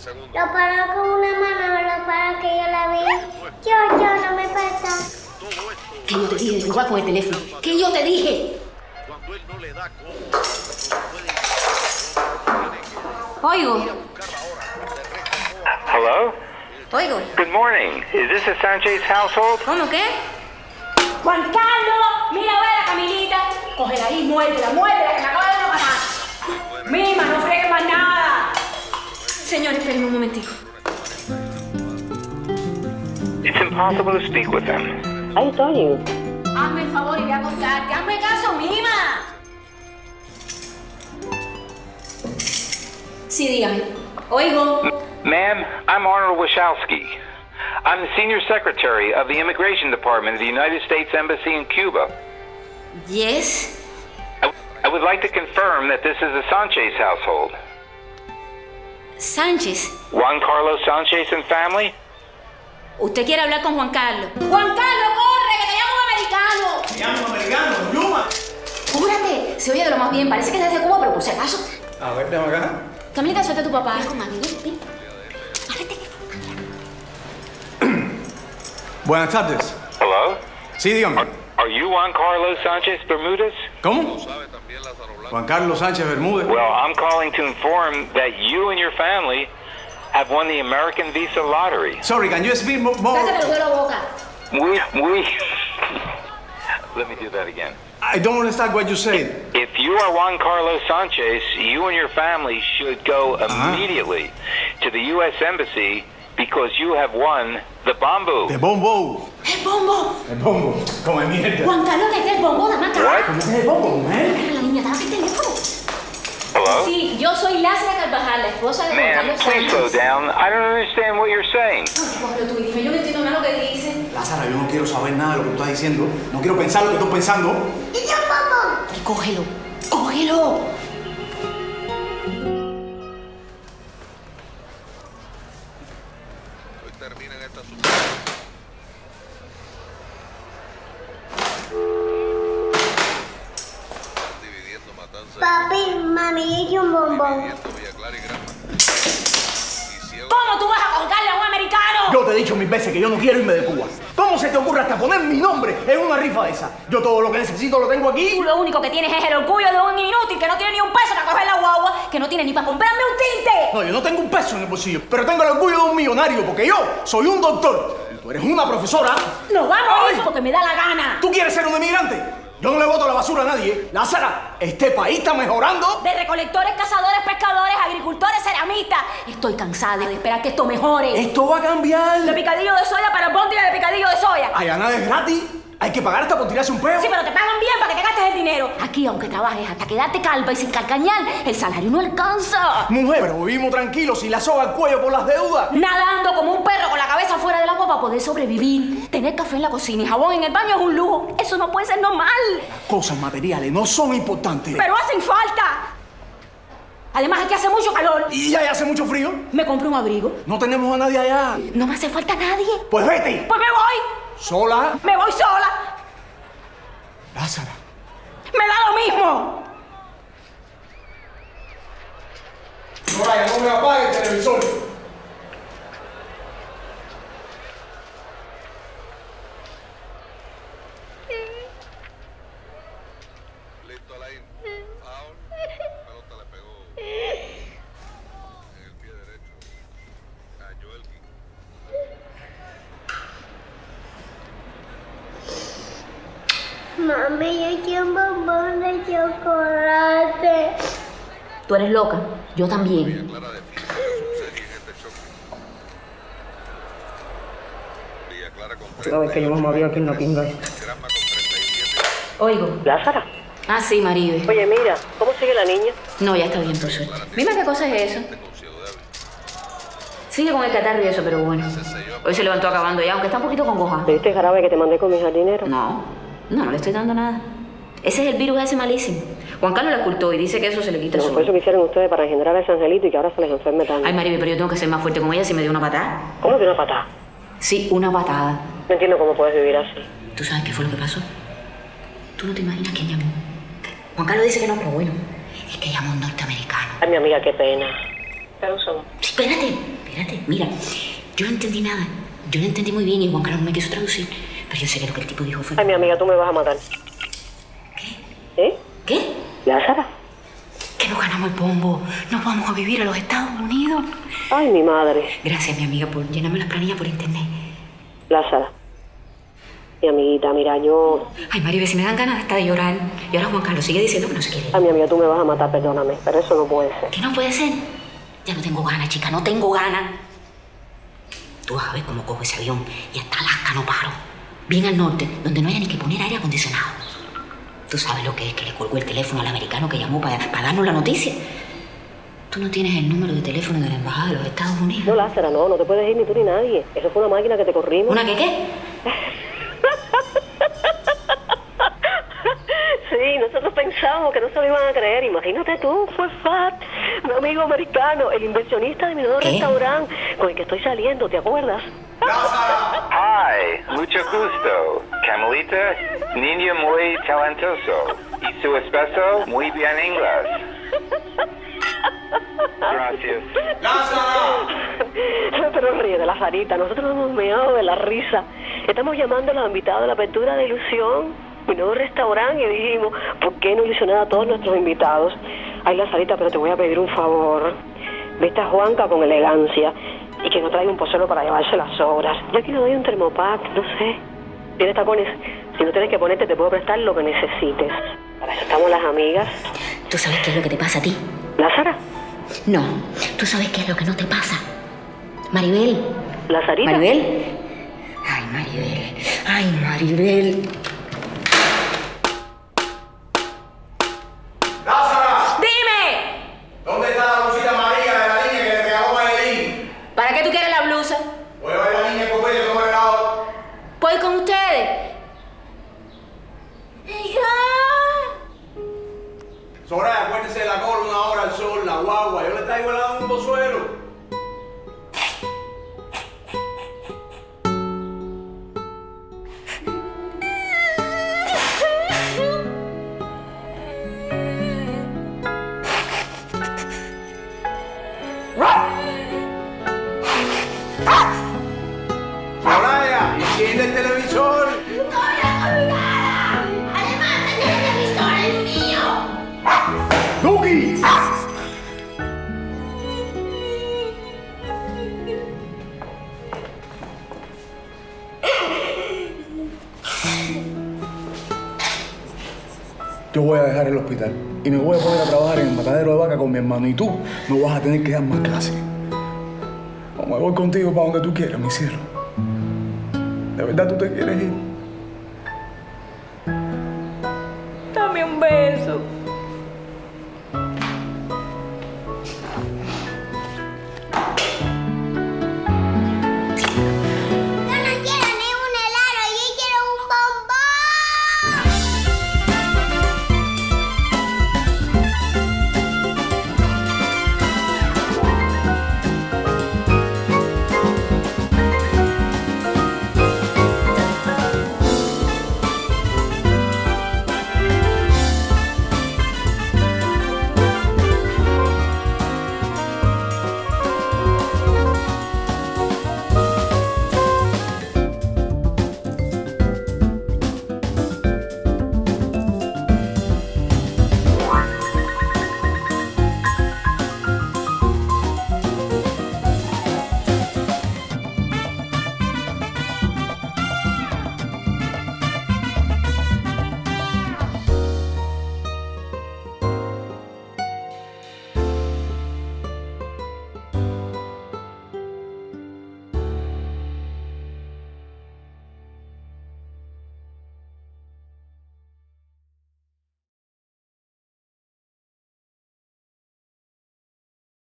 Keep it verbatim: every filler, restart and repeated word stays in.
Lo paró con una mano, lo paró que yo la vi. Yo, yo, no me pasa. ¿Qué yo te dije de jugar con el teléfono? ¿Qué yo te dije? Cuando él no le da Oigo. Hello? Oigo. Good morning. Is this a Sanchez household? ¿Cómo qué? Juan Carlos, mira a ver a Camilita. Cógela ahí, muérdela, muérdela, que me acaba de matar. Mima, no fregues más nada. Señor, espérenme un momentico. It's impossible to speak with them. I told you. Hazme el favor y voy a contarte. Hazme caso, Mima. Sí, dígame. Oigo. Ma'am, I'm Arnold Wachowski. I'm the Senior Secretary of the Immigration Department of the United States Embassy in Cuba. Yes. I, I would like to confirm that this is a Sanchez household. Sánchez. Juan Carlos Sanchez and family? Usted quiere hablar con Juan Carlos. ¡Juan Carlos, corre, que te llamo un americano! ¿Me llamo americano? ¡Yuma! Júrate, se oye de lo más bien. Parece que es desde Cuba, pero por si acaso. A ver, déjame acá. Camilita, suelta a tu papá. Buenas tardes. Hello? Sí, dígame. Are, are you Juan Carlos Sanchez Bermudez? ¿Cómo? Juan Carlos Sánchez Bermúdez. Well, I'm calling to inform that you and your family have won the American Visa Lottery. Sorry, can you speak more? Sácate el la boca. We, we... Let me do that again. I don't understand what you said. If you are Juan Carlos Sanchez, you and your family should go immediately to the U S Embassy because you have won the Bombo. The Bombo. ¡El bombo! El Bombo. Come mierda. Juan Carlos, que es el bombo, dame acá. What? ¿Cómo es el Bombo, man? La niña, dame el teléfono. Hello? Sí, yo soy Lázara Carvajal, la esposa de Juan Ma'am, Carlos please slow Sánchez. down. I don't understand what you're saying. Ay, cógelo tú y dime, yo no entiendo nada lo que dicen. Lázara, yo no quiero saber nada de lo que tú estás diciendo. No quiero pensar lo que estoy pensando. Y yo, mamá. Y cógelo, cógelo. Hoy terminan esta dividiendo matanza. Papi, mami, y un bombón. Villa Clara y Granma. ¿Cómo tú vas a colgarle a un americano? Yo te he dicho mil veces que yo no quiero irme de Cuba. ¿Cómo se te ocurre hasta poner mi nombre en una rifa de esa? Yo todo lo que necesito lo tengo aquí. Tú lo único que tienes es el orgullo de un inútil que no tiene ni un peso para coger la guagua, que no tiene ni para comprarme un tinte. No, yo no tengo un peso en el bolsillo, pero tengo el orgullo de un millonario porque yo soy un doctor. Y tú eres una profesora. Nos vamos a ir Ay. porque me da la gana. ¿Tú quieres ser un inmigrante? Yo no le boto la basura a nadie. Lázara, este país está mejorando. De recolectores, cazadores, pescadores, agricultores, ceramistas. Estoy cansada de esperar que esto mejore. Esto va a cambiar. De picadillo de soya para albóndiga de picadillo de soya. Allá nada es gratis. Hay que pagar hasta por tirarse un peo. Sí, pero te pagan bien para que te gastes el dinero. Aquí, aunque trabajes hasta quedarte calva y sin carcañal, el salario no alcanza. Mujer, pero vivimos tranquilos sin la soga al cuello por las deudas. Nadando como un perro con la cabeza fuera del agua para poder sobrevivir. Tener café en la cocina y jabón en el baño es un lujo. Eso no puede ser normal. Las cosas materiales no son importantes. Pero hacen falta. Además, aquí hace mucho calor. Y ya hace mucho frío. Me compré un abrigo. No tenemos a nadie allá. No me hace falta nadie. Pues vete. Pues me voy. ¿Sola? Me voy sola. Lázara. Me da lo mismo. Soraya, no me apague el televisor. Listo, Alain. Foul. La pelota le pegó en el pie derecho a Joel King. Mami, yo quiero un bombón de chocolate. Tú eres loca. Yo también. Villa Clara defiende su serie en este choque. Villa Clara con Una vez que yo me moví aquí en la pinga. Granma con treinta y siete. Oigo. Lázara. Ah, sí, Maribel. Oye, mira, ¿cómo sigue la niña? No, ya está bien, por suerte. Mira qué cosa es eso. Con cielo débil. Sigue con el catarro y eso, pero bueno. Hoy se levantó acabando ya, aunque está un poquito congoja. ¿Le diste jarabe que te mandé con mi jardinero? No, no, no le estoy dando nada. Ese es el virus ese malísimo. Juan Carlos lo ocultó y dice que eso se le quita No, solo. fue eso que hicieron ustedes para engendrar a ese angelito y que ahora se les enferme tanto. Ay, Maribel, pero yo tengo que ser más fuerte con ella si me dio una patada. ¿Cómo que una patada? Sí, una patada. No entiendo cómo puedes vivir así. ¿Tú sabes qué fue lo que pasó? Tú no te imaginas quién llamó. Juan Carlos dice que no, pero bueno, es que llamó un norteamericano. Ay, mi amiga, qué pena. Pero son. Espérate. espérate, mira, yo no entendí nada. Yo no entendí muy bien y Juan Carlos me quiso traducir. Pero yo sé que lo que el tipo dijo fue... Ay, mi amiga, tú me vas a matar. ¿Qué? ¿Eh? ¿Qué? Lázara. Que nos ganamos el bombo. Nos vamos a vivir a los Estados Unidos. Ay, mi madre. Gracias, mi amiga, por llenarme las planillas por internet. Lázara. Mi amiguita, mira, yo... Ay, Maribel, si me dan ganas hasta de llorar. Y ahora Juan Carlos sigue diciendo que no se quiere. Ay, mi amiga, tú me vas a matar, perdóname. Pero eso no puede ser. ¿Qué no puede ser? Ya no tengo ganas, chica, no tengo ganas. Tú vas a ver cómo cojo ese avión y hasta Alaska no paro. Bien al norte, donde no haya ni que poner aire acondicionado. Tú sabes lo que es que le colgó el teléfono al americano que llamó para, para darnos la noticia. ¿Tú no tienes el número de teléfono de la embajada de los Estados Unidos? No, Lázara, no, no te puedes ir ni tú ni nadie. Eso fue una máquina que te corrimos. ¿Una que qué? Sí, nosotros pensamos que no se lo iban a creer. Imagínate tú, fue Fat, un amigo americano, el inversionista de mi nuevo ¿Qué? restaurante con el que estoy saliendo, ¿te acuerdas? Hi, mucho gusto. Carmelita, niño muy talentoso. Y su esposo, muy bien inglés. Gracias. Pero ríe de la Sarita, nosotros nos hemos meado de la risa. Estamos llamando a los invitados de la apertura de Ilusión, mi nuevo restaurante, y dijimos, ¿por qué no ilusionar a todos nuestros invitados? Ay, la Sarita, pero te voy a pedir un favor. Viste a Juanca con elegancia y que no traiga un pozuelo para llevarse las sobras. Yo aquí le doy un termopack, no sé. ¿Tienes tacones? Si no tienes que ponerte, te puedo prestar lo que necesites. Para eso estamos las amigas. ¿Tú sabes qué es lo que te pasa a ti? ¿Lázara? No, tú sabes qué es lo que no te pasa. Maribel. ¿La Sarita? ¿Maribel? Ay, Maribel. Ay, Maribel. ¡Lázara! ¡Dime! ¿Dónde está la blusita amarilla de la niña que le regaló Madeline? ¿Para qué tú quieres la blusa? Voy a ver a la niña con ella tomar helado. ¿Puedo ir con ustedes? Soraya, acuérdese de la cola una hora al sol, la guagua. Yo le traigo helado en un pozuelo. Soraya, enciende el televisor. ¡Duki! Yo voy a dejar el hospital y me voy a poner a trabajar en el matadero de vaca con mi hermano. Y tú no vas a tener que dar más clases. O me voy contigo para donde tú quieras, mi cielo. ¿De verdad tú te quieres ir? Dame un beso.